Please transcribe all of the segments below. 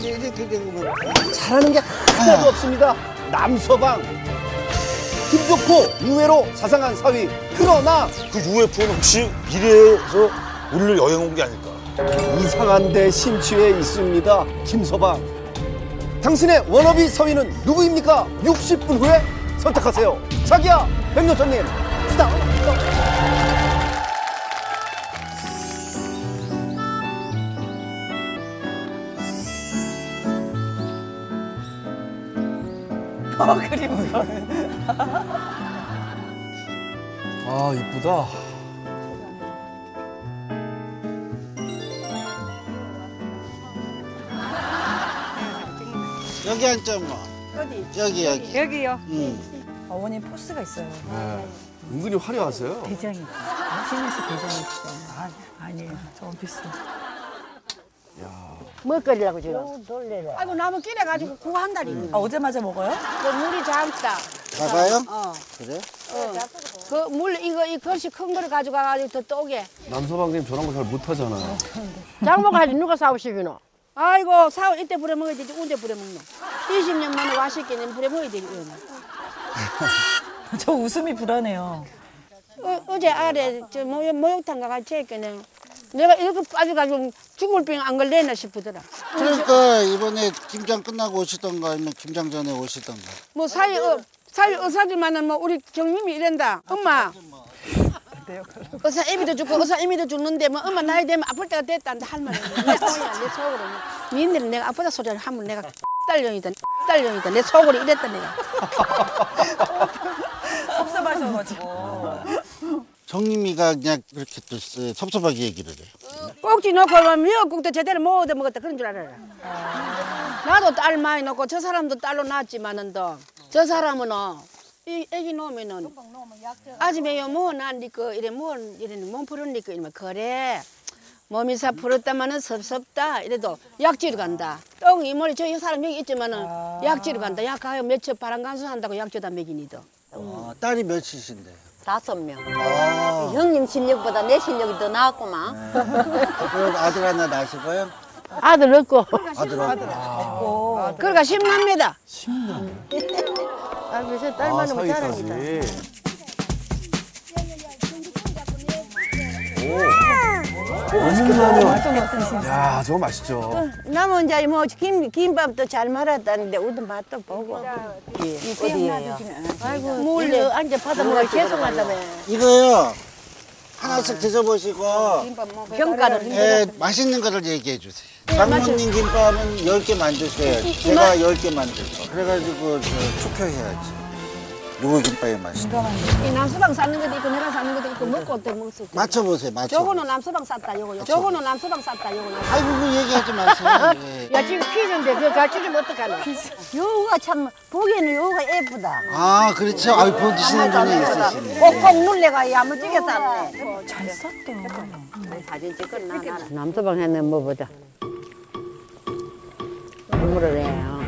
잘하는 게 하나도 없습니다. 남서방. 김족호 의외로 자상한 사위. 그러나 그 UFO는 혹시 미래에서 우리를 여행 온 게 아닐까? 이상한 데 심취해 있습니다. 김서방. 당신의 워너비 사위는 누구입니까? 60분 후에 선택하세요. 자기야, 백요천님. 스탑. 그림 이거는. 아, 이쁘다. 여기 앉자, 엄마. 어디? 여기. 여기요. 어머님 포스가 있어요. 은근히 화려하세요. 대장이. 신에서 대장이 있어요. 아니에요. 저 원피스. 먹거리라고 지금. 아이고 나무 끼래가지고 그거 한다리. 아, 오자마자 먹어요? 그 물이 작다. 작아요? 어. 그래? 그 물 이 글씨 큰 거를 가져가가지고 더 떠게. 남서방님 저런 거 잘 못하잖아요. 장모가지 누가 사오시기노? 아이고 사오 이때 부려 먹어야 되지 언제 부려 먹노? 20년 만에 와시겠네 부려 먹어야 되지. 저 웃음이 불안해요. 어제 아래 저 목욕탕 가가지고 했겠네. 내가 이렇게 빠져가지고 죽을 병 안 걸렸나 싶더라. 그러니까 이번에 김장 끝나고 오시던가 아니면 김장 전에 오시던가. 뭐 사위 의사들만은 뭐 우리 경님이 이런다. 엄마. 의사 애미도 죽고 의사 애미도 죽는데 뭐 엄마 나이 되면 아플 때가 됐다는데 할머니 내 속으로 니네는 내가 아프다 소리를 하면 내가 딸령이다 내 속으로 이랬다 내가. 섭섭하셔가지고. 정림이가 그냥 그렇게 또 섭섭하게 얘기를 해. 꼭지 넣고 미역국도 제대로 못 얻어 먹었다 그런 줄 알아라. 나도 딸 많이 넣고 저 사람도 딸로 낳았지만은 저 사람은 이 애기 놓으면은 아침에 뭐난니까 이래 몸 풀으니까 이러면 그래 몸이 사 풀었다마는 섭섭다 이래도 약지로 간다. 똥이 머리 저 사람 여기 있지만은 약지로 간다. 약 가요 며칠 바람 간수 한다고 약주다 먹이니도. 딸이 몇이신데? 5명. 형님 실력보다 내 실력이 더 나았구만. 그럼 아들 하나 낳으시고요? 아들 없고. 아들 없고. 그러니까 심납니다. 아, 그래서 딸 많으면 자랑이다. 맛있겠다. 야, 저거 맛있죠. 남은 자리 뭐 김밥도 잘 말았다는데 우도 맛도 보고. 어디에요? 아이고, 물 앉아 받아 먹을 죄송하다며. 이거요. 하나씩 드셔보시고 평가를 예, 맛있는 거를 얘기해 주세요. 장모님 김밥은 10개 만드세요. 제가 10개 만들고. 그래가지고 투표해야지. 누구 김밥이 맛있다. 이 남서방 사는 것도 있고 내가 사는 것도 있고 먹고 어떻게 먹을 수 있고. 맞춰보세요. 저거는 남서방 쌌다 요거. 저거는 남서방 쌌다 요거. 아이고 그 얘기하지 마세요. 예. 야, 지금 퀴즈인데 그거 가르쳐주면 어떡하나? 요가 참 보기에는 요가 예쁘다. 아 그렇죠. 아이 보시는 분이 있으시네. 꼭꼭 눌레가 야무지게 쌌네. 잘 썼다. 사진 찍고 나나. 남서방 했네 뭐보다. 물을 해요.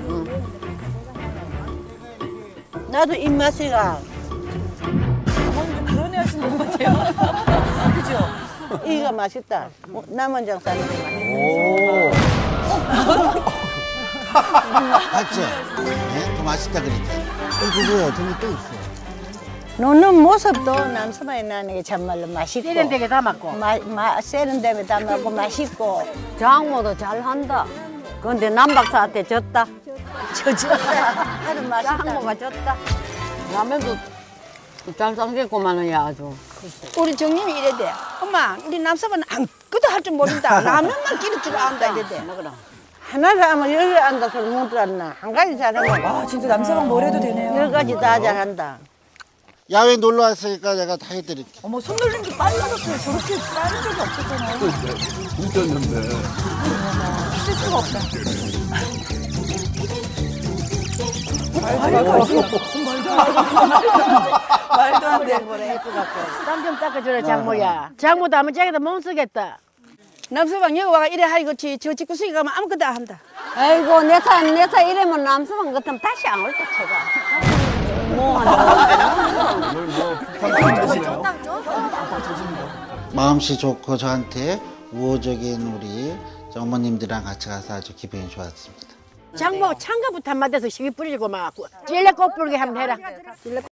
나도 입맛이가 어머님 좀 그런 애 하시는 것 같아요. 그죠? 이가 맛있다. 남원장 사는 게 맞죠? 네? 더 맛있다 그랬죠. 그거요. 저기 또 있어요. 노는 모습도 남서방이 나는 게 참말로 맛있고 세련되게 담았고. 세련되게 담았고 맛있고 장모도 잘한다. 그런데 남박사한테 졌다. 아주 맛있다. 장모가 졌다. 라면도 잘 삶겠구만은 야 아주. 우리 정님이 이래대. 엄마 우리 남서방은 아무것도 할 줄 모른다. 라면만 끼를 줄 안다 이래대. 하나를 하면 10개 안다 소리 못 들었나. 한 가지 잘하면 아, 진짜 남서방 뭘 해도 되네요. 10가지 다 잘한다. 야외 놀러 왔으니까 내가 다 해드릴게. 어머, 손놀림도 빨라졌어요. 저렇게 빠른 적이 없었잖아요. 웃겼는데. 쓸 수가 없다. 말도 안 돼. 땀 좀 닦아줘라 장모야. 장모도 하면 자기도 못 쓰겠다. 남서방 여기 와가 이래 하이고 저 집구석에 가면 아무것도 안 한다. 아이고 내사 이러면 남서방 같으면 다시 안 올 때 제가. 마음씨 좋고 저한테 우호적인 우리 어머님들이랑 같이 가서 아주 기분이 좋았습니다. 장보 창가부터 안 맞아서 시기 뿌리고 막 찔레 꽃 불게 한번 해라.